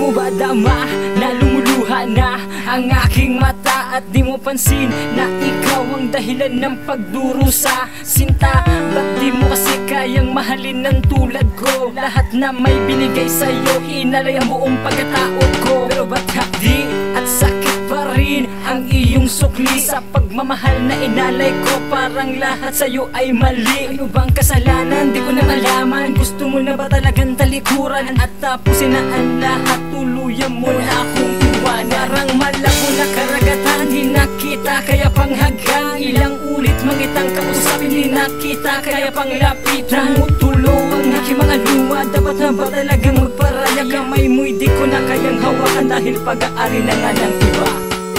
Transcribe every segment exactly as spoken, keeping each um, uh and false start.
mo ba dama na lumuluha na ang aking mata at di mo pansin na ikaw ang dahilan ng pagdurusa sinta? Ba't di mo kasi kayang mahalin ng tulad ko? Lahat na may binigay sa'yo, inalay ang buong pagkatao ko. Pero ba't hapdi at sakit pa rin ang iyong sukli sa pagmamahal na inalay ko? Parang lahat sa'yo ay mali. Ano bang kasalanan? Di ko na malaman. Gusto mo na ba talagang talikuran at tapusin na ang lahat? Tuluyan mo na akong iwanan. Parang malabo na karagatan, di nakita kaya panghagan. Ilang ulit mangitang kausapin, di nakita kaya panglapitan. Tumutulo ang aking mga luwa, dapat na ba talagang magparaya? Kamay mo'y di ko na kayang hawakan dahil pag-aari na nga ng iba.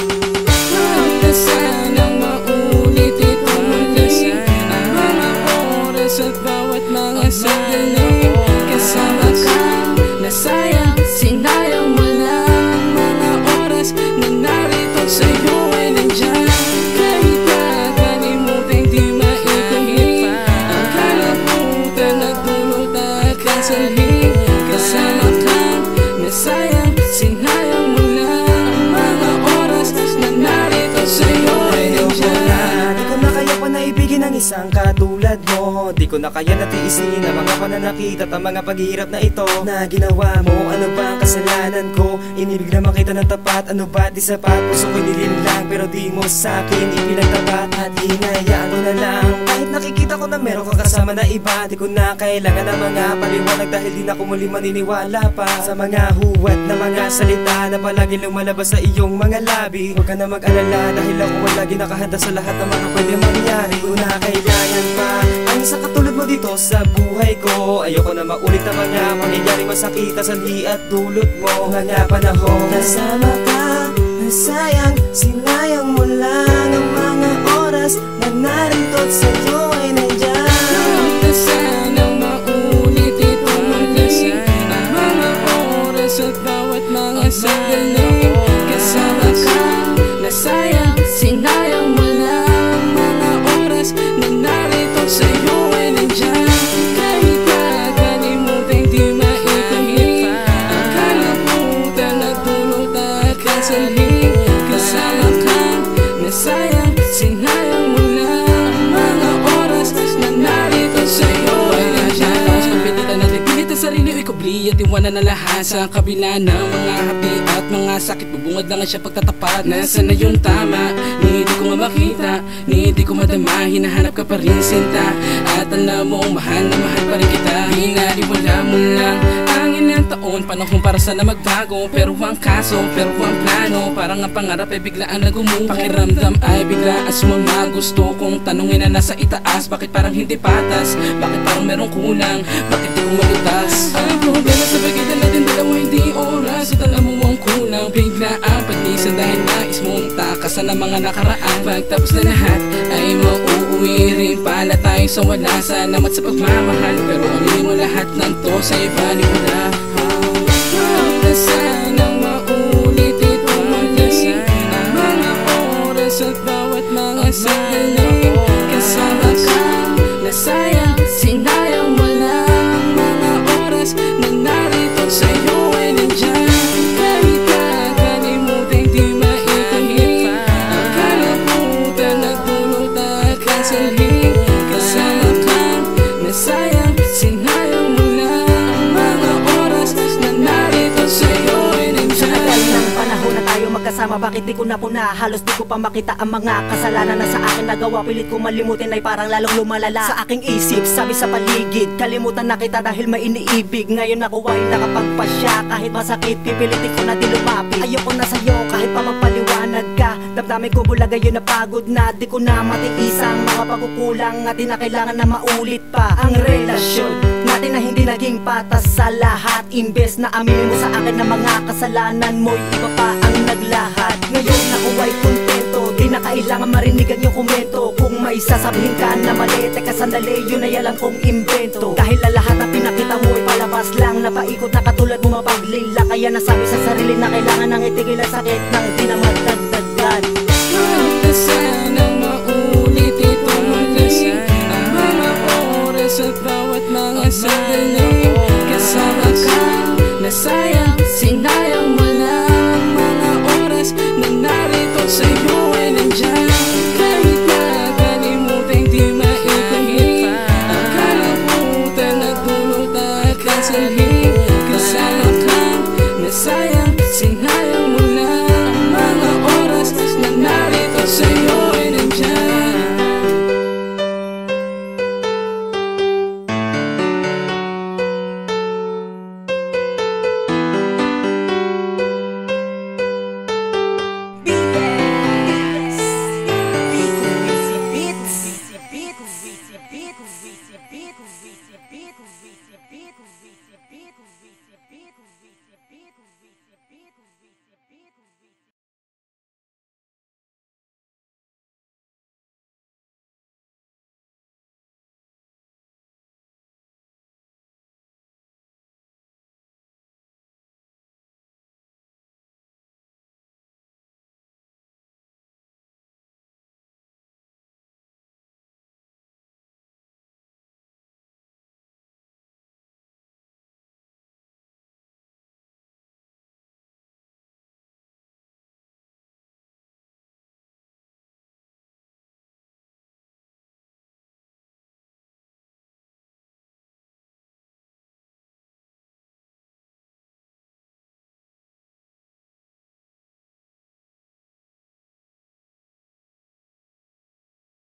Hanggang sanang maulit ito muli ang mga oras at bawat mga sandali. Kasama ka, nasayang, sinayang mo lang mga oras na narito sa'yo ay nandyan. Kahit nakalimutan di maikuhin ang kalabutan na dulot at kansalhin. Kasama ka, nasayang, sinayang mo lang mga oras na narito sa'yo ay nandyan. Di ko na kaya pa naibigin ang isang katulad mo. Di ko na kaya natiisin ang mga pananakit at ang mga paghihirap na ito na ginawa mo. Ano ba ang kasalanan ko? Inibig naman kita ng tapat. Ano ba di sapat? Puso ko'y nilinlang pero di mo sa'kin ipinagtapat. At hinayaan mo na lang kahit nakikita ko na meron kang kasama na iba. Di ko na kailangan ng mga paliwanag dahil di na ko muli maniniwala pa sa mga huwat na mga salita na palagi lumalabas sa iyong mga labi. Huwag ka na mag-alala dahil ako ay lagi nakahanda sa lahat ng mga pwede mangyari. Di ko na kailangan pa ang isang katulad mo dito sa buhay ko. Ayoko na maulit ang mga mangyayari masakit sa sanhi at dulot mo. Mga panahon kasama ka, nasayang, sinayang mo lang ang mga oras na narito sa'yo ay nandyan. Hanggang sanang maulit ito muli ang mga oras at bawat mga sandali. Kasama ka, nasayang, sinayang mo lang mga oras na narito sa'yo ay nandyan. Kahit nakalimutan di maikuhin ang kalabutan na dulot at kansalhin. Kasama ka, nasayang, sinayang mo lang mga oras na narito sa'yo ay nandyan. Pagpilitan natin pilit ang sarili, ikubli at iwanan na lahat sa kabila ng mga hapi at mga sakit. Bubungad lang siya pagtatapat. Nasaan na yung tama? Ni di ko nga makita, ni di ko madama. Hinahanap ka pa rin sinta at alam mo mahal na mahal pa rin kita. Pinaliwala mo lang ang ilang taon, panahon para sana magbago. Pero ang kaso, pero ang plano, parang ang pangarap ay biglaan na gumuho. Pakiramdam ay biglaan sumama. Gusto kong tanungin na nasa itaas, bakit parang hindi patas? Bakit parang merong kulang? Bakit di ko malutas? Ang problema sa pagitan natin dalawa hindi oras at alam mo ang kulang. Biglaan pagnisan dahil nais mong takasan ng mga nakaraan. Pagtapos na lahat ay mauuwi rin pala tayo sa wala. Salamat sa pagmamahal pero aminin mo lahat ng to sa iba ni wala. Hanggang sanang maulit ito muli ang mga oras at bawat mga sandali. Kasama ka, nasayang, sinayang mo lang mga oras na narito sa'yo ay nandyan. Kahit nakalimutan di maikuhin ang kalabutan na dulot at kansalhin. Kasama ka, nasayang, sinayang mo lang mga oras na narito sa'yo ay nandyan. Tagal ng panahon na tayo magkasama, bakit di ko napuna? Halos di ko pa makita ang mga kasalanan na sa akin nagawa. Pilit ko malimutin ay parang lalong lumalala sa aking isip. Sabi sa paligid, kalimutan na kita dahil may iniibig. Ngayon ako ay nakapagpasya, kahit masakit pipilitin ko na di lumapit. Ayoko na sa'yo kahit pa magpaliwanag ka. Damdamin ko bulaga yun na pagod na. Di ko na matiis ang mga pagkukulang at di na kailangan na maulit pa ang relasyon natin na hindi naging patas sa lahat. Imbes na aminin mo sa akin na mga kasalanan mo'y iba pa ang naglahat. Ngayon ako ay kontento, di na kailangan marinigan yung komento. Kung may sasabihin ka na mali, teka sandali, yun ay alam kong imbento. Dahil na lahat na pinakita mo ay palabas lang, napaikot na katulad mo mapaglila. Kaya nasabi sa sarili na kailangan nang itigil ang sakit nang di na magdagdagan. Hanggang sanang maulit ito muli ang mga oras at bawat mga sandali. Kasama ka, Nasayang, sinayang mo lang mga oras na narito sa'yo.